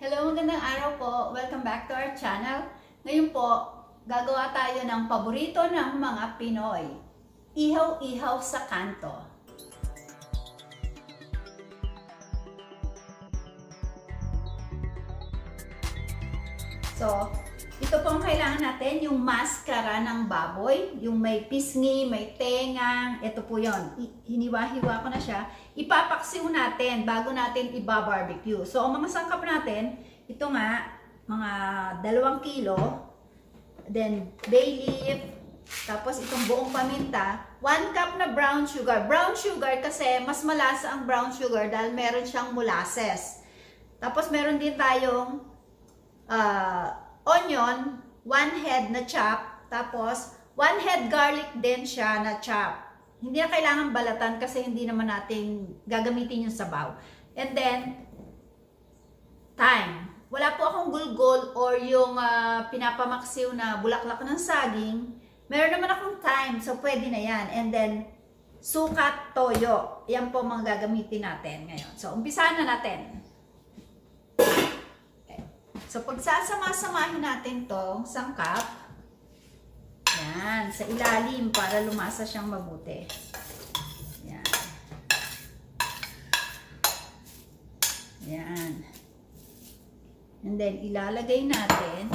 Hello, magandang araw po. Welcome back to our channel. Ngayon po, gagawa tayo ng paborito ng mga Pinoy. Ihaw-ihaw sa kanto. So, ito po ang kailangan natin, yung maskara ng baboy, yung may pisngi, may tengang, ito po yon. Hiniwa-hiwa ko na siya. Ipapaksiw natin bago natin iba-barbecue. So, ang mga sangkap natin, ito nga, mga 2 kilo, then bay leaf, tapos itong buong paminta, 1 cup na brown sugar. Brown sugar kasi mas malasa ang brown sugar dahil meron siyang molasses. Tapos meron din tayong onion, 1 head na chop, tapos 1 head garlic din siya na chop. Hindi na kailangan balatan kasi hindi naman natin gagamitin yung sabaw. And then, thyme. Wala po akong gulgol or yung pinapamaksiw na bulaklak ng saging. Meron naman akong thyme, so pwede na yan. And then, sukat, toyo. Yan po mga gagamitin natin ngayon. So, umpisahan na natin. So, pagsasama-samahin natin tong sangkap, yan, sa ilalim para lumasa siyang mabuti. Yan. Yan. And then, ilalagay natin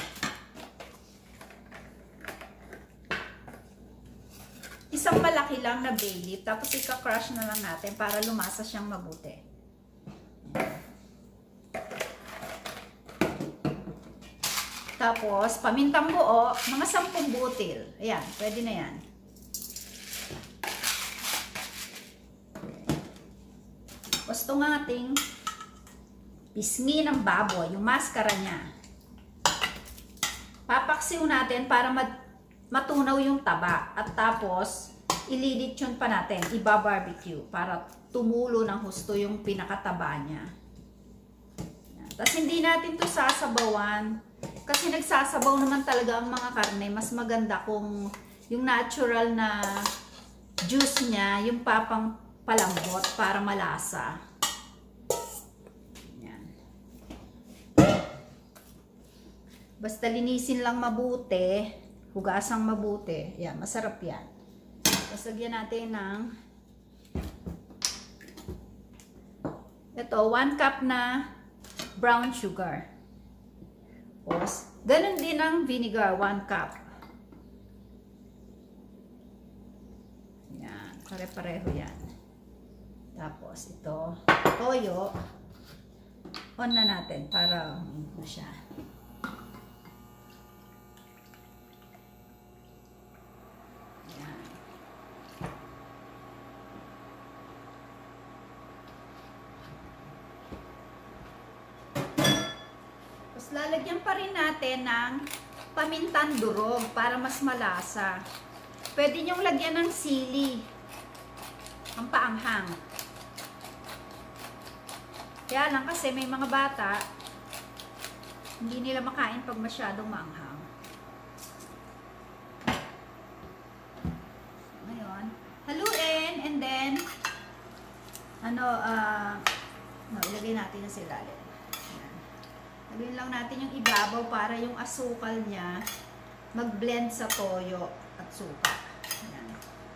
isang malaki lang na bay leaf, tapos ika-crush na lang natin para lumasa siyang mabuti. Tapos, pamintang buo, mga 10 butil. Ayan, pwede na yan. Tapos itong ating pisngi ng baboy, yung maskara niya. Papaksiw natin para matunaw yung taba. At tapos, ililitsyon pa natin, iba-barbecue para tumulo ng husto yung pinakataba niya. Ayan. Tapos hindi natin to sasabawan. Kasi nagsasabaw naman talaga ang mga karne. Mas maganda kung yung natural na juice niya, yung papang palambot para malasa. Yan. Basta linisin lang mabuti, hugasang mabuti. Yan, masarap yan. Tapos lagyan natin ng ito, 1 cup na brown sugar. Tapos, ganun din ang vinegar, 1 cup. Yan, pare-pareho yan. Tapos, ito, toyo. On na natin para na siya. Yan. Tapos, lalagyan pa rin natin ng pamintang durog para mas malasa. Pwede nyong lagyan ng sili. Ang paanghang. Kaya lang kasi may mga bata, hindi nila makain pag masyadong maanghang. Ngayon, haluin and then, ilagay natin na sa ilalim. Haluin lang natin yung ibabaw para yung asukal niya mag-blend sa toyo at suka. Ayan.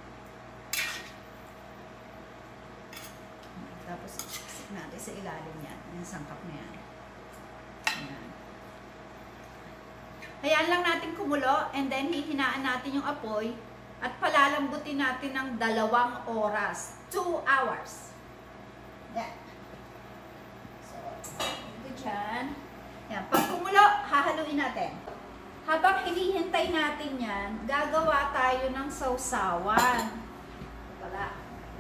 Tapos, isik natin sa ilalim yan. Yung sangkap na yan. Ayan. Hayaan lang natin kumulo and then hihinaan natin yung apoy at palalambutin natin ng 2 oras. 2 hours. Yan. So, ito dyan. Yan. Pag kumulo, hahaluin natin. Habang hinihintay natin yan, gagawa tayo ng sausawan. Wala.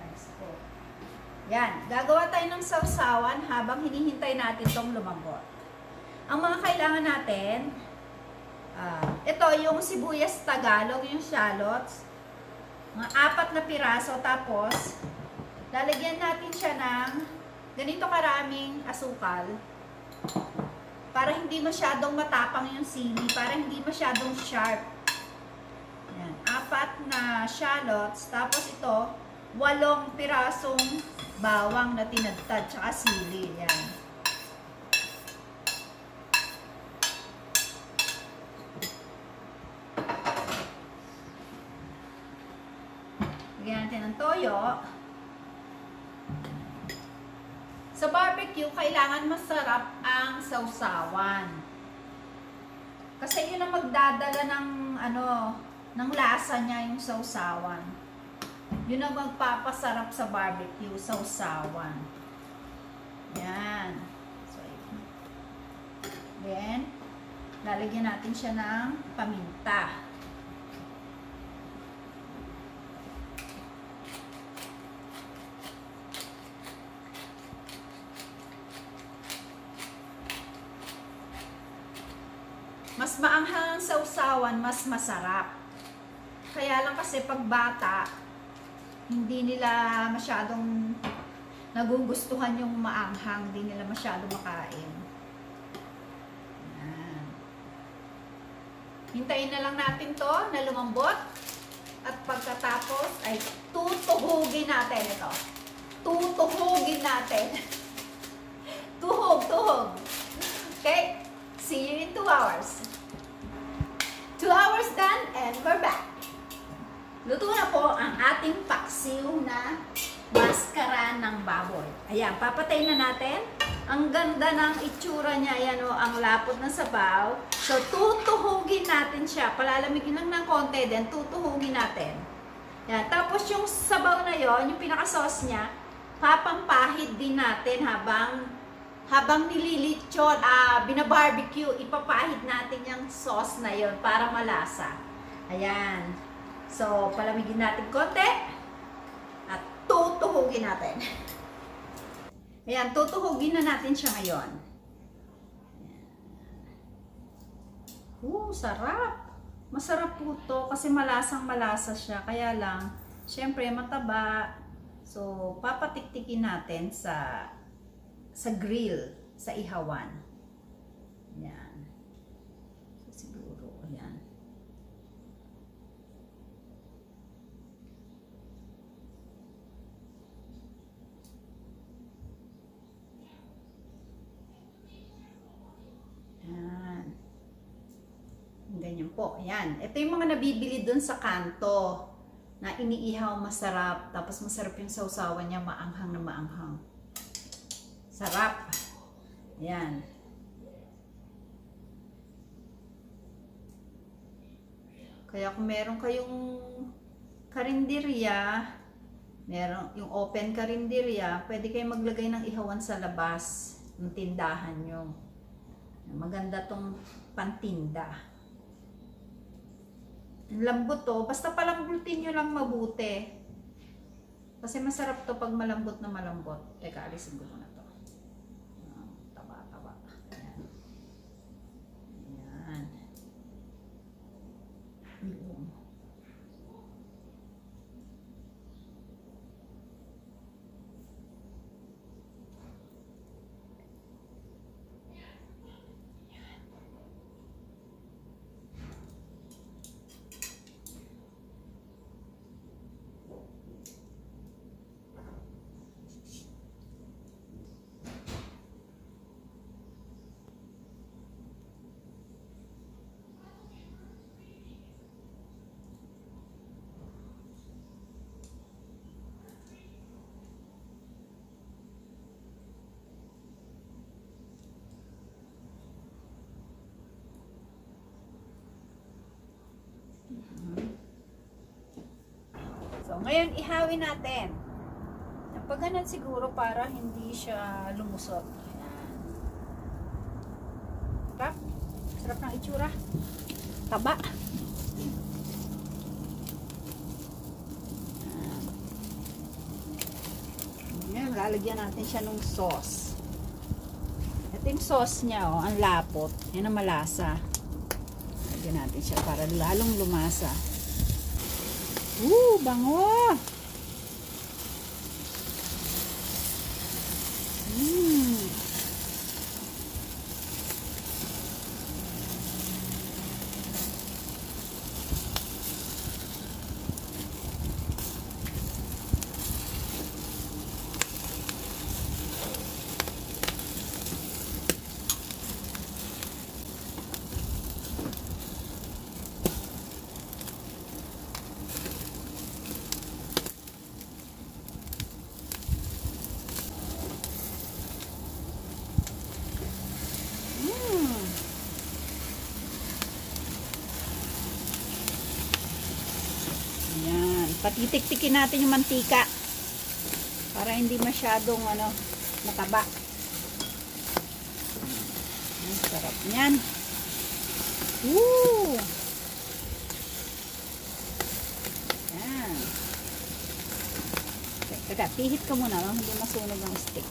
Yan. Gagawa tayo ng sausawan habang hinihintay natin itong lumambot. Ang mga kailangan natin, ito yung sibuyas Tagalog, yung shallots. Mga 4 na piraso. Tapos, lalagyan natin siya ng ganito karaming asukal. Para hindi masyadong matapang yung sili, para hindi masyadong sharp. Yan, 4 na shallots, tapos ito, 8 pirasong bawang na tinadtad, tsaka sili. Yan. toyo. Sa barbecue, kailangan masarap ang sausawan. Kasi yun ang magdadala ng ng lasa niya, yung sausawan. Yun ang magpapasarap sa barbecue, sausawan. Yan. So, then, lalagyan natin siya ng paminta. Mas maanghang ang sausawan, mas masarap. Kaya lang kasi pag bata, hindi nila masyadong nagugustuhan yung maanghang, hindi nila masyadong makain. Yan. Hintayin na lang natin to na lumambot. At pagkatapos ay tutuhugin natin ito. Tutuhugin natin. Tuhog. Okay? See you in 2 hours. 2 hours done and we're back. Luto na po ang ating paksiw na maskara ng baboy. Ayan, papatay na natin. Ang ganda ng itsura niya. Ayan o, ang lapot ng sabaw. So, tutuhugin natin siya. Palalamigin lang ng konti, then tutuhugin natin. Ayan, tapos yung sabaw na yon, yung pinaka-sauce niya, papampahid din natin habang nililitsyon, binabarbecue, ipapahid natin yung sauce na yon para malasa. Ayan. So, palamigin natin konti at tutuhugin natin. Ayan, tutuhugin na natin siya ngayon. Sarap! Masarap po to kasi malasang malasa siya. Kaya lang, syempre mataba. So, papatiktikin natin sa grill, sa ihawan. Yan. So, siguro, yan. Yan. Ganyan po. Yan. Ito yung mga nabibili dun sa kanto na iniihaw masarap. Tapos masarap yung sausawan niya, maanghang na maanghang. Sarap. Yan. Kaya kung meron kayong karinderya, meron yung open karinderya, pwede kayong maglagay ng ihawan sa labas ng tindahan nyo. Maganda tong pantinda. Ang lambot to, basta palambutin nyo lang mabuti. Kasi masarap to pag malambot na malambot. Teka, alisin ko muna to. Taba-taba. Ayan. Ayan. So, ngayon ihawin natin. Pag ganun siguro para hindi siya lumusot. Ayan. Sarap. Sarap ng itsura. Taba. Ayan. Lalagyan natin siya ng sauce. Ito yung sauce niya, oh, ang lapot. Yan ang malasa. Lalagyan natin siya para lalong lumasa. Bango! Patitik-tikin natin yung mantika para hindi masyadong mataba. Ang sarap niyan. Woo! Yan. Teka, pihit ko muna lang, hindi masunog ang stick.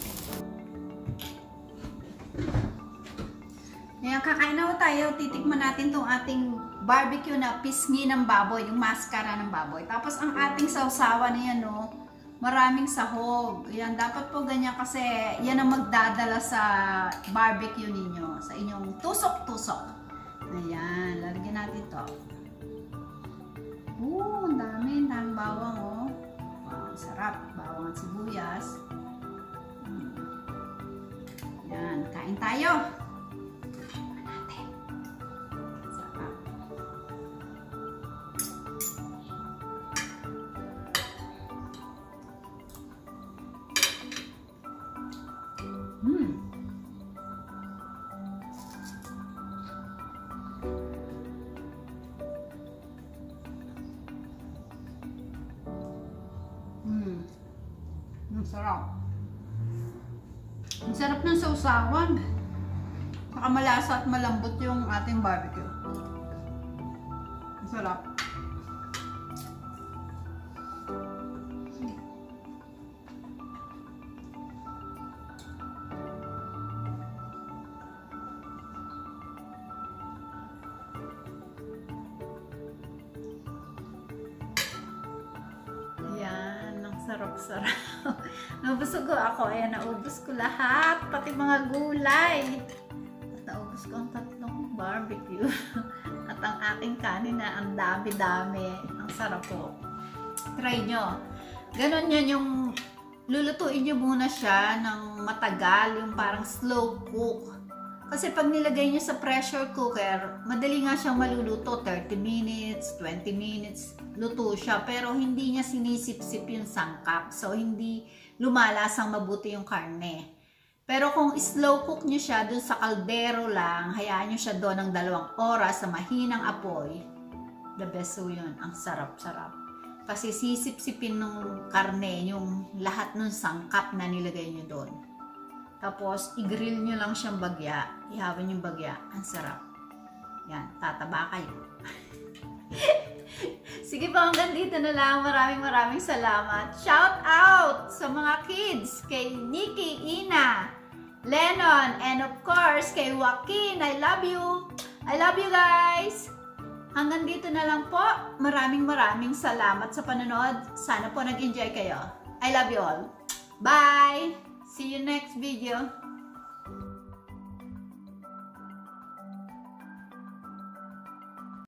Ngayon, kakain na tayo. Titikman natin tong ating barbecue na pisngi ng baboy, yung maskara ng baboy. Tapos ang ating sausawan niyan, maraming sahog. Yan, dapat po ganyan kasi yan ang magdadala sa barbecue ninyo, sa inyong tusok-tusok. Ayan, lalagyan natin to. Ang dami bawang, Wow, ang sarap. Bawang at sibuyas. Yan, kain tayo. Ang sarap. Ang sarap ng sausawan. Saka malasa at malambot yung ating barbecue. Ang sarap. Sarap-sarap. Nabusog ako. Ayan, naubos ko lahat. Pati mga gulay. At naubos ko ang 3 barbecue. At ang aking kanin na ang dami-dami. Ang sarap po. Try nyo. Ganon yan yung lulutuin nyo muna siya ng matagal. Yung parang slow cook. Kasi pag nilagay nyo sa pressure cooker, madali nga siyang maluluto. 30 minutes, 20 minutes, luto siya. Pero hindi niya sinisip-sip yung sangkap. So, hindi lumalasang mabuti yung karne. Pero kung slow cook nyo siya dun sa kaldero lang, hayaan nyo siya doon ng 2 oras sa mahinang apoy, the best so yun. Ang sarap-sarap. Kasi sisip-sipin ng karne yung lahat ng sangkap na nilagay nyo doon. Tapos, i-grill nyo lang siyang bagya. Ihawan yung bagya. Ang sarap. Yan, tataba kayo. Sige po, hanggang dito na lang. Maraming salamat. Shout out sa mga kids. Kay Nikki, Ina, Lennon, and of course, kay Joaquin. I love you. I love you guys. Hanggang dito na lang po. Maraming salamat sa panonood. Sana po nag-enjoy kayo. I love you all. Bye! See you next video.